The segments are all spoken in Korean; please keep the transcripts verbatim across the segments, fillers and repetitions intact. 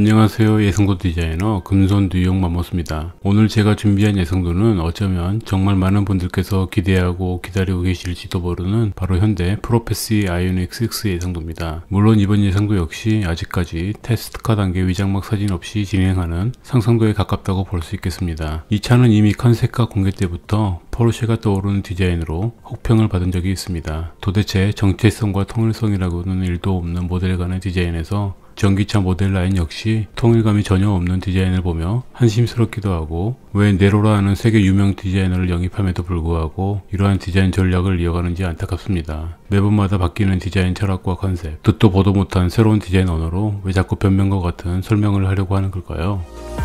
안녕하세요. 예상도 디자이너 금손 뉴욕 맘모스입니다. 오늘 제가 준비한 예상도는 어쩌면 정말 많은 분들께서 기대하고 기다리고 계실지도 모르는 바로 현대 프로페시 아이오닉 식스 예상도입니다. 물론 이번 예상도 역시 아직까지 테스트카 단계 위장막 사진 없이 진행하는 상상도에 가깝다고 볼 수 있겠습니다. 이 차는 이미 컨셉카 공개 때부터 포르쉐가 떠오르는 디자인으로 혹평을 받은 적이 있습니다. 도대체 정체성과 통일성이라고는 일도 없는 모델 간의 디자인에서 전기차 모델 라인 역시 통일감이 전혀 없는 디자인을 보며 한심스럽기도 하고, 왜 네로라 하는 세계 유명 디자이너를 영입함에도 불구하고 이러한 디자인 전략을 이어가는지 안타깝습니다. 매번마다 바뀌는 디자인 철학과 컨셉, 듣도 보도 못한 새로운 디자인 언어로 왜 자꾸 변명과 같은 설명을 하려고 하는 걸까요?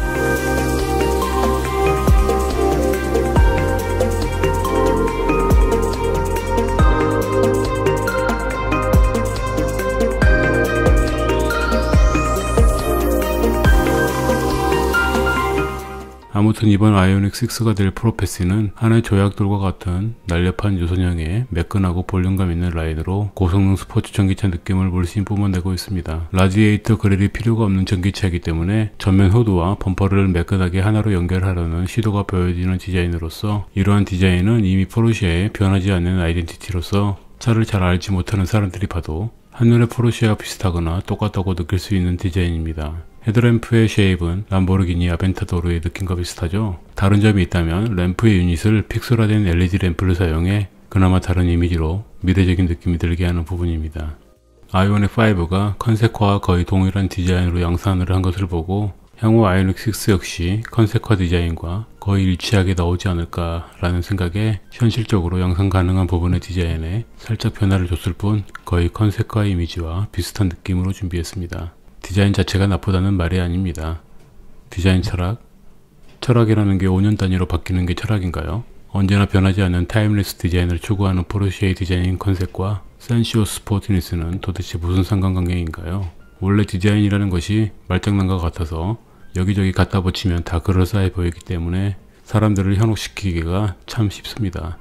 아무튼 이번 아이오닉 식스가 될 프로페시는 하나의 조약돌과 같은 날렵한 유선형의 매끈하고 볼륨감 있는 라인으로 고성능 스포츠 전기차 느낌을 물씬 뿜어내고 있습니다. 라디에이터 그릴이 필요가 없는 전기차이기 때문에 전면 후드와 범퍼를 매끈하게 하나로 연결하려는 시도가 보여지는 디자인으로서, 이러한 디자인은 이미 포르쉐의 변하지 않는 아이덴티티로서 차를 잘 알지 못하는 사람들이 봐도 한눈에 포르쉐와 비슷하거나 똑같다고 느낄 수 있는 디자인입니다. 헤드램프의 쉐입은 람보르기니 아벤타도르의 느낌과 비슷하죠. 다른 점이 있다면 램프의 유닛을 픽셀화된 엘이디 램프를 사용해 그나마 다른 이미지로 미래적인 느낌이 들게 하는 부분입니다. 아이오닉 파이브가 컨셉화와 거의 동일한 디자인으로 양산을 한 것을 보고 향후 아이오닉 식스 역시 컨셉화 디자인과 거의 일치하게 나오지 않을까 라는 생각에 현실적으로 양산 가능한 부분의 디자인에 살짝 변화를 줬을 뿐 거의 컨셉화 이미지와 비슷한 느낌으로 준비했습니다. 디자인 자체가 나쁘다는 말이 아닙니다. 디자인 철학? 철학이라는 게 오 년 단위로 바뀌는 게 철학인가요? 언제나 변하지 않는 타임리스 디자인을 추구하는 포르쉐의 디자인 컨셉과 센시오 스포티니스는 도대체 무슨 상관관계인가요? 원래 디자인이라는 것이 말장난과 같아서 여기저기 갖다 붙이면 다 그럴싸해 보이기 때문에 사람들을 현혹시키기가 참 쉽습니다.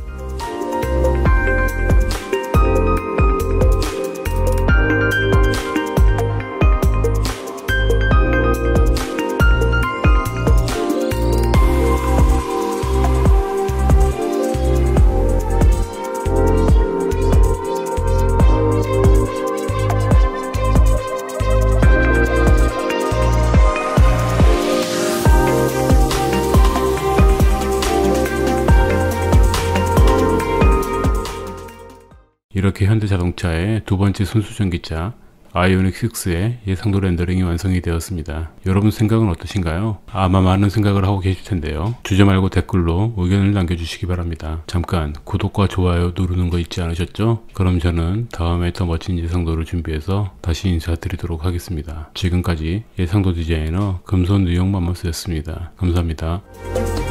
이렇게 현대자동차의 두 번째 순수 전기차 아이오닉 식스의 예상도 렌더링이 완성이 되었습니다. 여러분 생각은 어떠신가요? 아마 많은 생각을 하고 계실 텐데요. 주저 말고 댓글로 의견을 남겨주시기 바랍니다. 잠깐 구독과 좋아요 누르는 거 잊지 않으셨죠? 그럼 저는 다음에 더 멋진 예상도를 준비해서 다시 인사드리도록 하겠습니다. 지금까지 예상도 디자이너 금손 뉴욕 맘모스였습니다. 감사합니다.